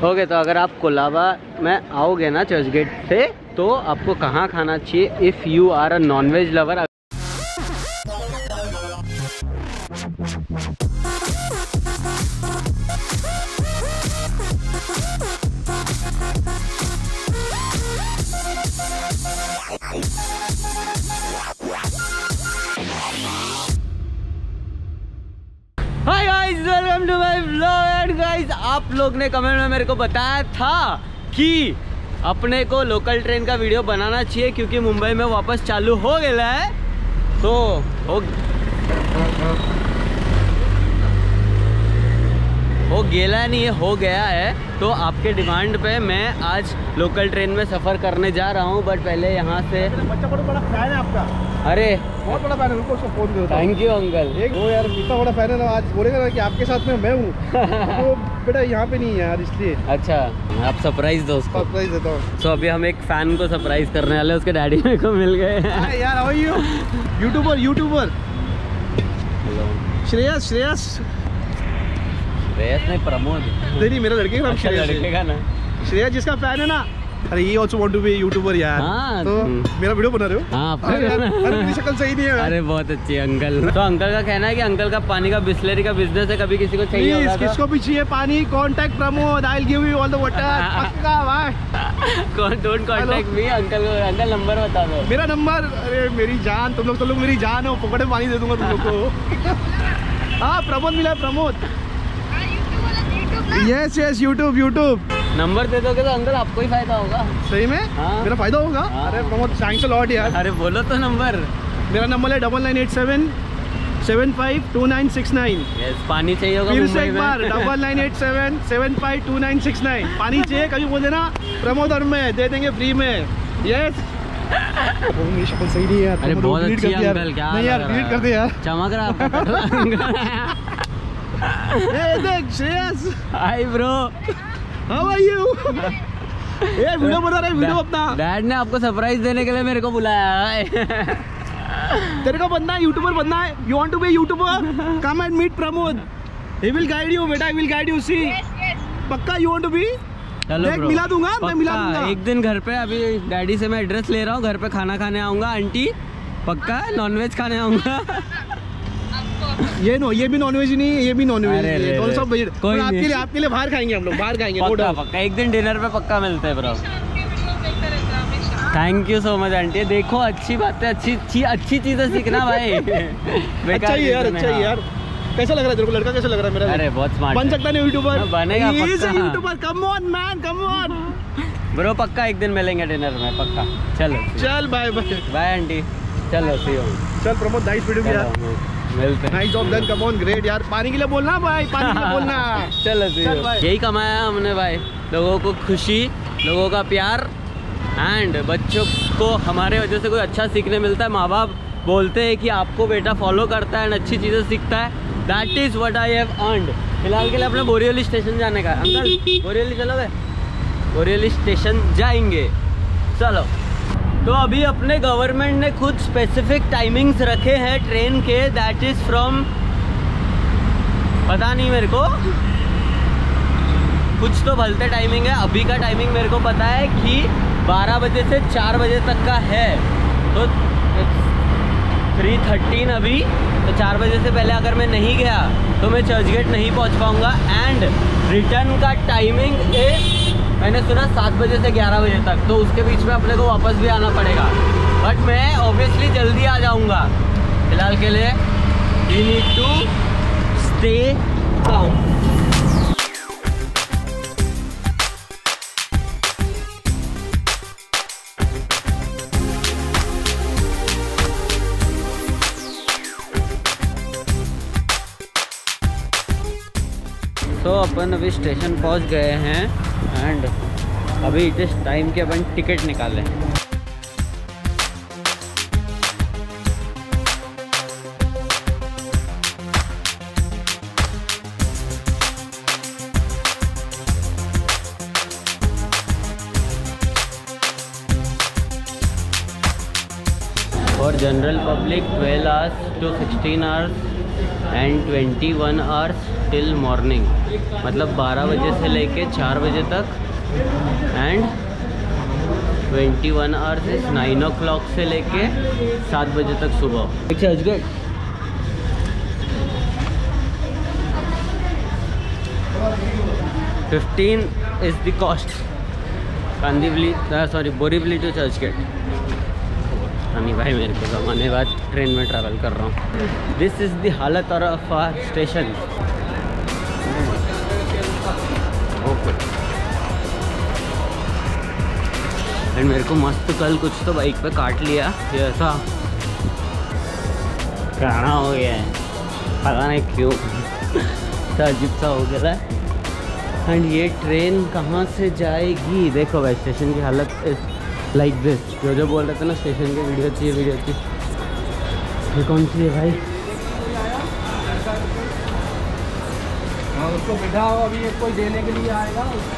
Okay, तो अगर आप कोलाबा में आओगे ना चर्च गेट से, तो आपको कहाँ खाना चाहिए if you are a non veg lover. Hi guys, welcome to my vlog. And guys, आप लोग ने कमेंट में मेरे को बताया था कि अपने को लोकल ट्रेन का वीडियो बनाना चाहिए क्योंकि मुंबई में वापस चालू हो गया है। तो हो गेला नहीं है, हो गया है। तो आपके डिमांड पे मैं आज लोकल ट्रेन में सफ़र करने जा रहा हूँ। बट पहले यहाँ से बच्चा बहुत बड़ा फैन है आपका। अरे बहुत बड़ा फैन है, उनको उसको फोन दे। Thank you uncle. वो यार इतना बड़ा फैन है ना, आज बोलेगा ना कि आपके साथ में मैं हूँ तो बेटा यहाँ पे नहीं है यार, इसलिए। अच्छा, आप सरप्राइज दो उसको। सरप्राइज देता हूँ। तो अभी हम एक फैन को सरप्राइज करने वाले, उसके डैडी मेरे को मिल गए हैं। यार how are you? YouTuber Shreyas नहीं, प्रमोद। नहीं, मेरा लड़के का नाम श्रेयस है। लड़के का ना, श्रेयस जिसका फैन है ना। अरे ये also want to be YouTuber यार। हाँ, तो मेरा वीडियो बना रहे हो? हाँ, अरे मेरी शक्ल सही नहीं है। अरे बहुत अच्छी अंकल। तो अंकल का कहना है कि अंकल का पानी का बिस्लरी का बिजनेस है, कभी किसी को चाहिए होगा तो किसको भी चाहिए पानी, contact Pramod, I will give you all the water. पक्का भाई। Don't contact me. Uncle number बता दो। मेरा नंबर, अरे मेरी जान, तुम लोग मेरी जान हो, पकड़े पानी दे दूंगा तुम लोग को। हाँ, प्रमोद मिला है, प्रमोद। Yes YouTube. नंबर दे दोगे तो अंकल आपको ही फायदा होगा। सही में? हाँ। मेरा फायदा होगा। हाँ। अरे प्रमोद, थैंक्स अ लॉट यार। अरे बोलो तो नंबर। मेरा नंबर है 9987 752969। यस, पानी चाहिए होगा फिर से मुंबई एक में। बार 9987 752969। पानी चाहिए कभी बोल देना, प्रमोद और मैं दे देंगे फ्री में। यस। मेरी शक्ल सही नहीं है यार। अरे बहुत अच्छी अंकल, क्या नहीं यार, डिलीट कर दे यार। चमक रहा आपका। देख Shreyas. Hi bro, how are you? ये वीडियो बना रहा है, वीडियो अपना। डैड ने आपको सरप्राइज देने के लिए मेरे को बुलाया है। तेरे को बनना है, यूट्यूबर बनना है। You want to be YouTuber? Come and meet Pramod, he will guide you बेटा, he will guide you. See पक्का यू वांट टू बी? चलो ब्रो, मिला दूंगा, मैं मिला दूंगा। एक दिन घर पे, अभी डैडी से मैं एड्रेस ले रहा हूँ, घर पे खाना खाने आऊंगा। आंटी पक्का नॉनवेज खाने आऊंगा। ये भी नॉनवेज नहीं है, ये भी नॉनवेज है, दोनों सब वेज। कोई आपके लिए बाहर खाएंगे हम लोग, बाहर खाएंगे। पक्का एक दिन डिनर पे पक्का मिलते हैं bro. Thank you so much aunty. देखो अच्छी बात है, अच्छी चीजें सीखना भाई। अच्छा ही यार, अच्छा ही यार। कैसा लग रहा है तेरे को? लड़का कैसा लग रहा है मेरा? अरे बहुत स्मार्ट बन सकता है ना यूट्यूबर? बनेगा YouTuber. Come on man, come on bro. पक्का एक दिन मिलेंगे डिनर में, पक्का। चलो चल, बाय बाय आंटी। चलो सी हो। चल प्रमोद, नाइस वीडियो यार, मिलते हैं। Nice job done, come on, great यार। पानी के लिए बोलना भाई, पानी के लिए बोलना। चलो सी हो। यही कमाया हमने भाई, लोगों को खुशी, लोगों का प्यार। एंड बच्चों को हमारे वजह से कोई अच्छा सीखने मिलता है। माँ बाप बोलते हैं कि आपको बेटा फॉलो करता है, अच्छी चीज़ें सीखता है। That is what I have earned. फिलहाल के लिए अपने बोरिवली स्टेशन जाने का। अंकल बोरिवली चलोगे? बोरिवली स्टेशन जाएंगे, चलो। तो अभी अपने गवर्नमेंट ने खुद स्पेसिफिक टाइमिंग्स रखे हैं ट्रेन के। दैट इज़ फ्रॉम, पता नहीं मेरे को, कुछ तो भलते टाइमिंग है। अभी का टाइमिंग मेरे को पता है कि 12 बजे से 4 बजे तक का है। तो 3:13 अभी, तो 4 बजे से पहले अगर मैं नहीं गया तो मैं चर्च गेट नहीं पहुंच पाऊंगा। एंड रिटर्न का टाइमिंग मैंने सुना 7 बजे से 11 बजे तक। तो उसके बीच में अपने को वापस भी आना पड़ेगा। बट मैं ऑब्वियसली जल्दी आ जाऊंगा। फिलहाल के लिए we need to stay down. तो अपन अभी स्टेशन पहुंच गए हैं। एंड अभी इस टाइम के अपन टिकट निकाले। For general public 12 hours to 16 hours and 21 hours till morning, मतलब 12 बजे से लेके 4 बजे तक, एंड 21 आवर्स इज 9 o'clock से लेके 7 बजे तक सुबह। एक Churchgate 15 is the cost। Borivali to Churchgate. नहीं भाई, मेरे को ज़माने बाद ट्रेन में ट्रैवल कर रहा हूँ। दिस इज़ द हालत of our station. Okay, and मेरे को मस्त कल कुछ तो बाइक पे काट लिया, ये ऐसा काना हो गया है, पता नहीं क्यों अजीब सा हो गया है। एंड ये ट्रेन कहाँ से जाएगी? देखो भाई, स्टेशन की हालत इस लाइक दिस। जो बोल रहे थे ना स्टेशन की वीडियो चाहिए, ये कौन सी है भाई? हाँ, उसको बिठाओ, अभी कोई देने के लिए आएगा।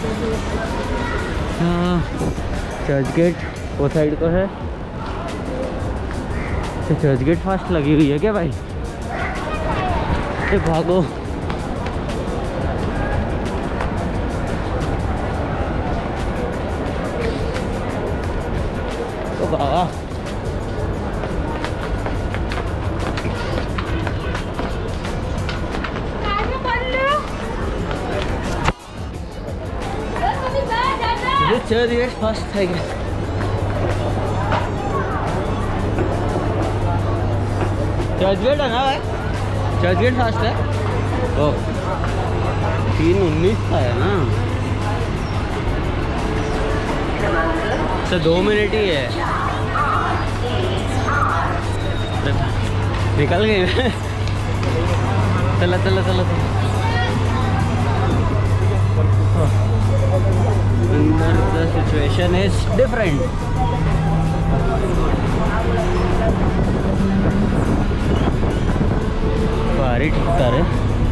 हाँ, चर्चगेट वो साइड को है। तो चर्चगेट फास्ट लगी हुई है क्या भाई? ये भागो। तो बाबा चर्चगेट फास्ट है क्या? चर्चगेट है ना भाई? चर्चगेट फास्ट है। ओ 3:19 का है ना, तो 2 मिनट ही है। निकल गई। चला चला चला चला। The situation is different। भारी ठुकता है।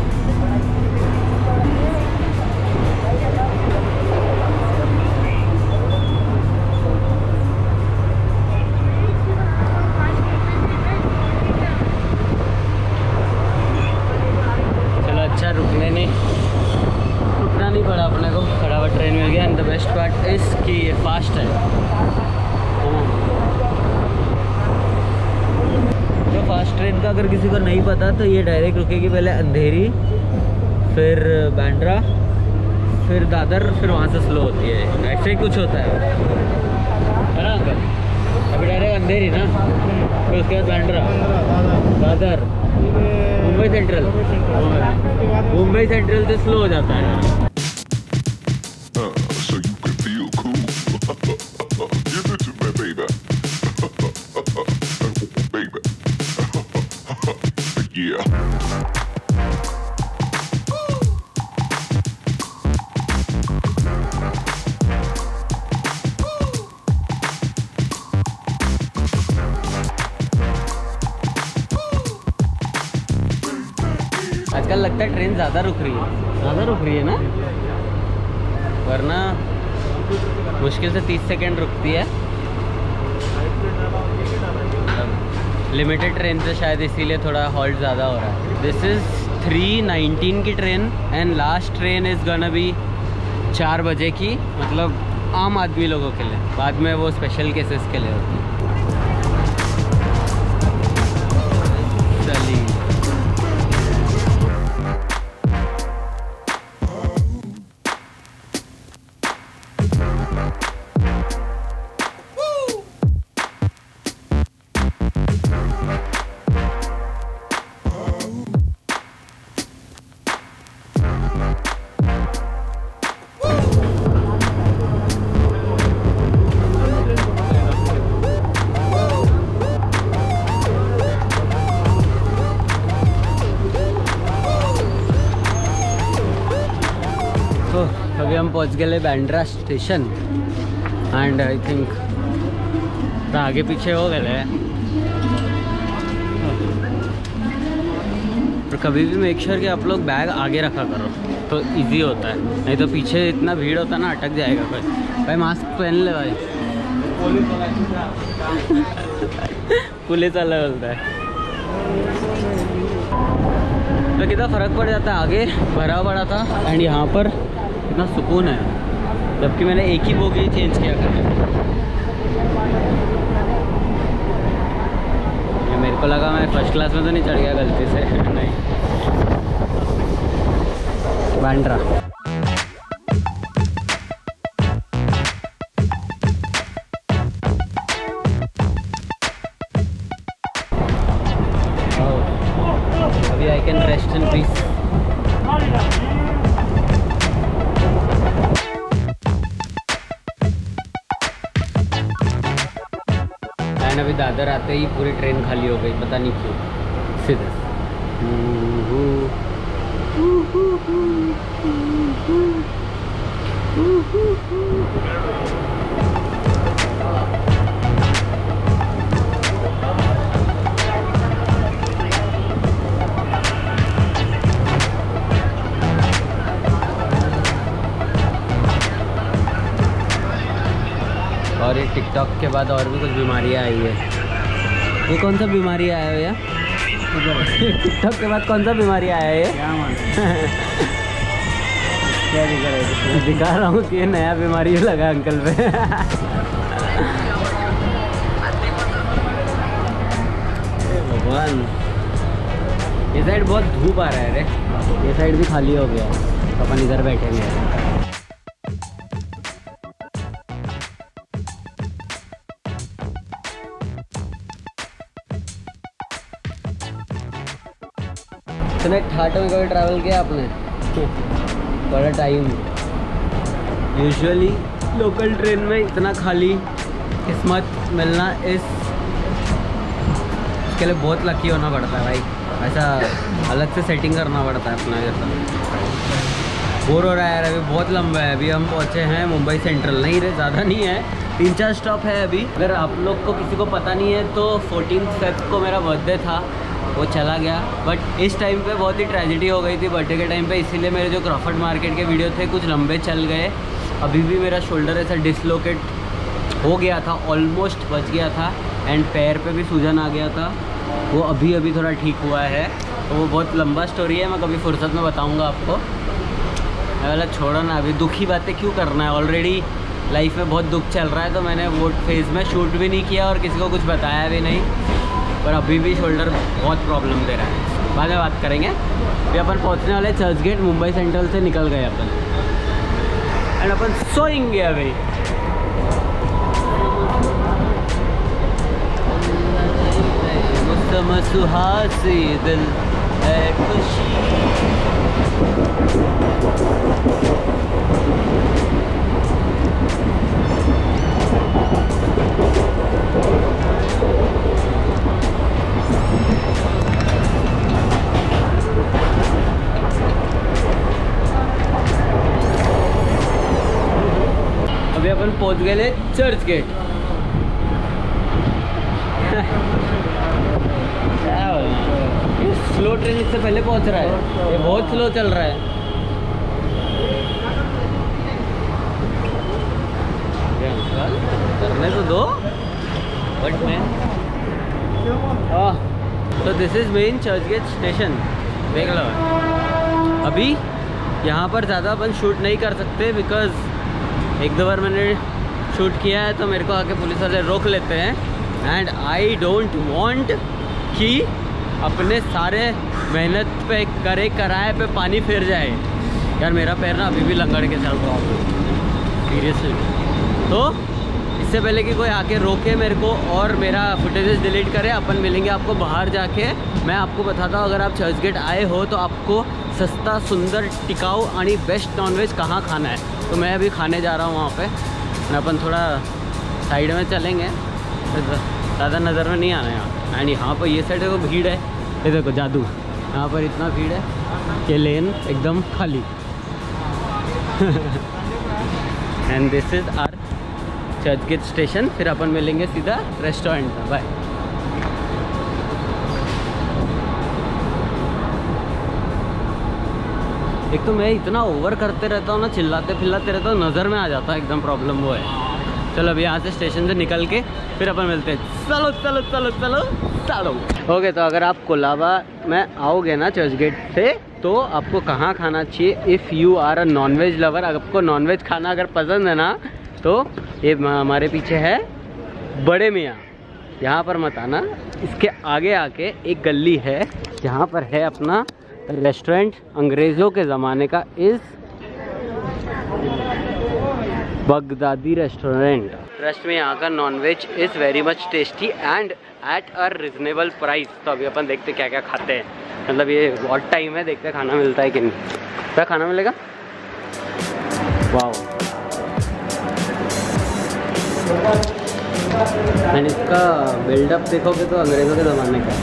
चलो अच्छा, रुकना नहीं पड़ा अपने को, खड़ा हुआ ट्रेन मिल गया। एंड द बेस्ट पार्ट इस कि ये फास्ट है। तो फास्ट ट्रेन का अगर किसी को नहीं पता तो ये डायरेक्ट रुकेगी पहले अंधेरी, फिर बांद्रा, फिर दादर, फिर वहाँ से स्लो होती है। ऐसे ही कुछ होता है ना अंकल? अभी डायरेक्ट अंधेरी ना, फिर उसके बाद बांद्रा, दादर, मुंबई सेंट्रल। मुंबई सेंट्रल से स्लो हो जाता है। आजकल लगता है ट्रेन ज़्यादा रुक रही है ना, वरना मुश्किल से 30 सेकेंड रुकती है। लिमिटेड ट्रेन से शायद इसीलिए थोड़ा हॉल्ट ज़्यादा हो रहा है। दिस इज़ 3:19 की train and last train is gonna be 4 बजे की, मतलब आम आदमी लोगों के लिए। बाद में वो स्पेशल केसेस के लिए होती है। चलिए अभी हम पहुंच गए Bandra station and I think आगे पीछे हो गए। और कभी भी मेक श्योर कि आप लोग बैग आगे रखा करो तो इजी होता है, नहीं तो पीछे इतना भीड़ होता है ना, अटक जाएगा कोई। भाई मास्क पहन ले भाई। पुलिस वाला बोलता है। तो कितना फ़र्क पड़ जाता है, आगे भरा पड़ा था एंड यहाँ पर कितना सुकून है, जबकि मैंने एक ही बोगी चेंज किया खाली। ये मेरे को लगा मैं फर्स्ट क्लास में तो नहीं चढ़ गया गलती से। नहीं, बांद्रा। अभी I can rest in peace. अभी दादर आते ही पूरी ट्रेन खाली हो गई, पता नहीं क्यों। सीधे और ये टिकटॉक के बाद और भी कुछ बीमारियाँ आई है। ये कौन सा बीमारी आया है भैया? टिकटॉक के बाद कौन सा बीमारी आया है ये? क्या दिखा रहे हो? दिखा रहा हूँ कि ये नया बीमारी लगा अंकल पे। भगवान, ये साइड बहुत धूप आ रहा है रे। ये साइड भी खाली हो गया, तो अपन इधर बैठेंगे। इतने ठाट में कभी ट्रैवल किया आपने? बड़ा टाइम। यूजुअली लोकल ट्रेन में इतना खाली किस्मत मिलना इसके लिए बहुत लकी होना पड़ता है भाई। ऐसा अलग से सेटिंग करना पड़ता है अपना। जैसा बोर हो रहा है यार, अभी बहुत लंबा है। अभी हम पहुँचे हैं मुंबई सेंट्रल। नहीं रे, ज़्यादा नहीं है, 3-4 स्टॉप है अभी। अगर आप लोग को किसी को पता नहीं है तो 14 फेब को मेरा बर्थडे था, वो चला गया। बट इस टाइम पे बहुत ही ट्रेजेडी हो गई थी बर्थडे के टाइम पे, इसीलिए मेरे जो क्रॉफर्ड मार्केट के वीडियो थे कुछ लंबे चल गए। अभी भी मेरा शोल्डर ऐसा डिसलोकेट हो गया था, ऑलमोस्ट बच गया था एंड पैर पे भी सूजन आ गया था। वो अभी थोड़ा ठीक हुआ है। तो वो बहुत लंबा स्टोरी है, मैं कभी फुर्सत में बताऊँगा आपको। मैं छोड़ो ना, अभी दुखी बातें क्यों करना है। ऑलरेडी लाइफ में बहुत दुख चल रहा है, तो मैंने वो फेज़ में शूट भी नहीं किया और किसी को कुछ बताया भी नहीं। पर अभी भी शोल्डर बहुत प्रॉब्लम दे रहा है, बाद में बात करेंगे। फिर अपन पहुंचने वाले चर्च गेट, मुंबई सेंट्रल से निकल गए अपन एंड अपन सोएंगे अभी। मौसम सुहासी दिल है खुशी। अभी अपन पहुंच गए चर्च गेट। ये स्लो ट्रेन इससे पहले पहुंच रहा है, ये बहुत स्लो चल रहा है। करने तो दो बट मैं तो this is main Churchgate station. देख लो, अभी यहाँ पर ज़्यादा अपन शूट नहीं कर सकते बिकॉज़ 1-2 बार मैंने शूट किया है तो मेरे को आके पुलिस वाले रोक लेते हैं एंड आई डोंट वांट कि अपने सारे मेहनत पे करे कराए पे पानी फिर जाए। यार मेरा पैर ना अभी भी लंगड़ के चल रहा हूँ सीरियसली। तो इससे पहले कि कोई आके रोके मेरे को और मेरा फुटेजेस डिलीट करे, अपन मिलेंगे आपको बाहर जाके। मैं आपको बताता हूँ, अगर आप चर्च गेट आए हो तो आपको सस्ता, सुंदर, टिकाऊ और बेस्ट नॉनवेज कहाँ खाना है। तो मैं अभी खाने जा रहा हूँ वहाँ पे। अपन थोड़ा साइड में चलेंगे, ज़्यादा नज़र में नहीं आना यहाँ। एंड यहाँ पर ये साइड देखो भीड़ है, ये देखो जादू, यहाँ पर इतना भीड़ है कि लेन एकदम खाली। And this is are Churchgate station. फिर अपन मिलेंगे सीधा रेस्टोरेंट में। बाय। एक तो मैं इतना ओवर करते रहता हूँ ना, चिल्लाते फिल्लाते रहता हूँ, नज़र में आ जाता है एकदम। प्रॉब्लम वो है चलो अभी यहाँ से स्टेशन से निकल के फिर अपन मिलते हैं। चलो चलो चलो चलो चलो। ओके, तो अगर आप कोलाबा में आओगे ना चर्च गेट से, तो आपको कहाँ खाना चाहिए? If you are a nonveg lover, आपको नॉनवेज खाना अगर पसंद है ना, तो ये हमारे पीछे है बड़े मियाँ, यहाँ पर मत आना। इसके आगे आके एक गली है जहाँ पर है अपना रेस्टोरेंट, अंग्रेज़ों के ज़माने का, इस बगदादी रेस्टोरेंट। ट्रस्ट में यहाँ का nonveg is very much tasty and at a reasonable price. तो अभी अपन देखते क्या क्या खाते हैं, मतलब ये बहुत टाइम है, देखते खाना मिलता है कि नहीं। क्या खाना मिलेगा? वाओ, एंड इसका बिल्डअप देखोगे तो अंग्रेज़ों के ज़माने का।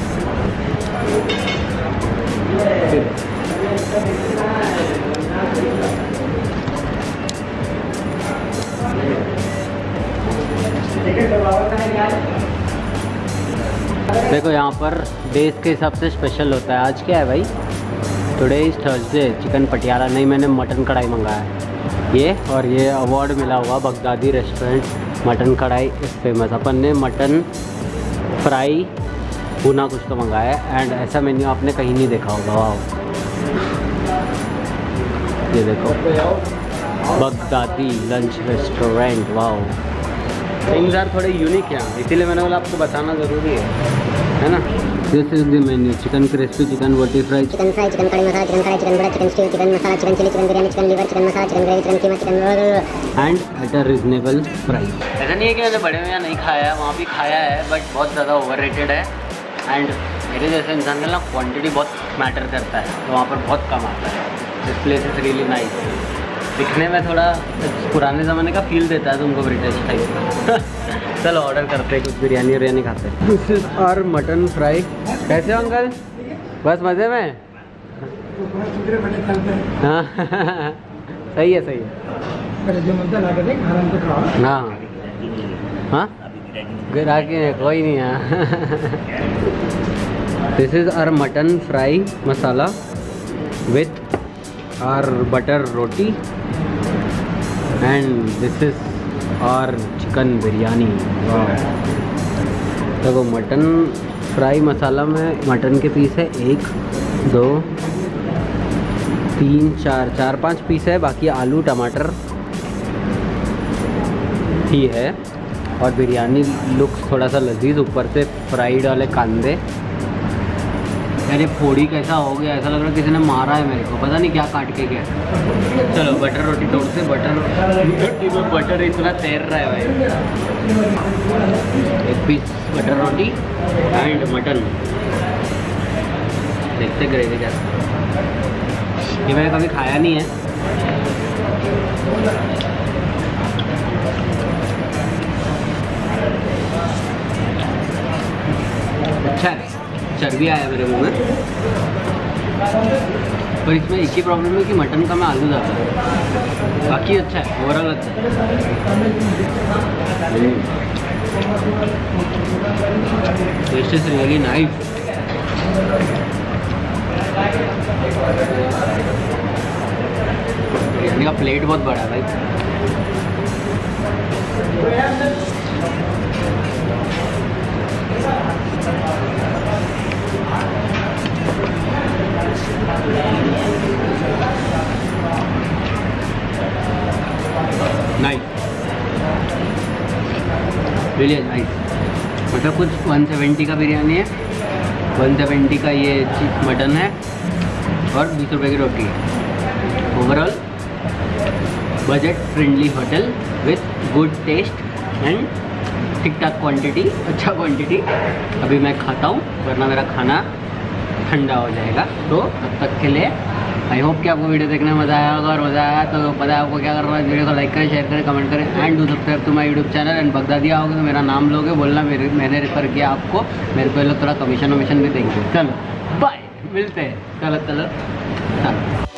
देखो यहाँ पर डेज के हिसाब से स्पेशल होता है। आज क्या है भाई? Today is Thursday. Chicken Patiala नहीं, मैंने मटन कढ़ाई मंगाया है ये, और ये अवार्ड मिला हुआ बगदादी रेस्टोरेंट मटन कढ़ाई इस फेमस। अपन ने मटन फ्राई भुना कुछ तो मंगाया है, एंड ऐसा मेन्यू आपने कहीं नहीं देखा होगा। वाह, ये देखो बगदादी लंच रेस्टोरेंट। वाह, थिंग्स आर थोड़े यूनिक यहाँ, इसीलिए मैंने बोला आपको बताना ज़रूरी है ना। This is the menu: chicken crispy, chicken boti fry, chicken fry, chicken kadhi masala, chicken kadhai, chicken बड़ा, chicken stew, chicken masala, chicken chilli, chicken biryani, chicken liver, chicken masala, chicken gravy, chicken keema, chicken and at a reasonable price. ऐसा नहीं है कि मैंने बड़े में यहाँ नहीं खाया है, वहाँ भी खाया है, बट बहुत ज़्यादा ओवररेटेड है। एंड मेरे जैसे इंसान के ना क्वान्टिटी बहुत मैटर करता है, तो वहाँ पर बहुत कम आता है। This place is really nice. दिखने में थोड़ा पुराने ज़माने का फील देता है तुमको, ब्रिटिश टाइप। चलो ऑर्डर करते हैं कुछ, बिरयानी खाते हैं। This is our mutton fry. कैसे हो अंकल? बस मज़े में? हाँ सही है, सही है। हाँ हाँ, गिराके कोई नहीं है। This is our mutton fry masala with our butter roti, and this is our chicken biryani. देखो मटन फ्राई मसाला में मटन के पीस है 1 2 3 4 5 पीस है, बाकी आलू टमाटर ही है। और बिरयानी लुक्स थोड़ा सा लजीज, ऊपर से फ्राइड वाले कांदे। यार ये फोड़ी कैसा हो गया, ऐसा लग रहा है किसी ने मारा है मेरे को, पता नहीं क्या काट के गया। चलो बटर रोटी तोड़ते। बटर रोटी में बटर इतना तैर रहा है भाई। एक piece butter roti and mutton. देखते ग्रेवी क्या, ये मैंने कभी खाया नहीं है। अच्छा है, चर्बी आया मेरे मुंह में, पर इसमें एक ही प्रॉब्लम है कि मटन का मैं आलू ज़्यादा है, बाकी अच्छा है, ओवरऑल अच्छा है। Taste is really nice. Biryani का प्लेट बहुत बड़ा है भाई। Nice, really nice. मतलब कुछ 170 का बिरयानी है, 170 का ये मटन है, और 20 रुपये की रोटी है। Overall budget friendly hotel with good taste and ठीक ठाक क्वांटिटी, अच्छा क्वांटिटी। अभी मैं खाता हूँ वरना मेरा खाना ठंडा हो जाएगा। तो तब तक के लिए आई होप कि आपको वीडियो देखने में मज़ा आया होगा, और मज़ा आया तो पता है आपको क्या करना है। वीडियो को लाइक करें, शेयर करें, कमेंट करें, and do subscribe to my YouTube channel. And Baghdadi आओगे तो मेरा नाम लोगे, बोलना मैंने रेफर किया आपको, मेरे को लोग थोड़ा कमीशन वमीशन भी देंगे। चलो बाय, मिलते हैं। चलो चलो।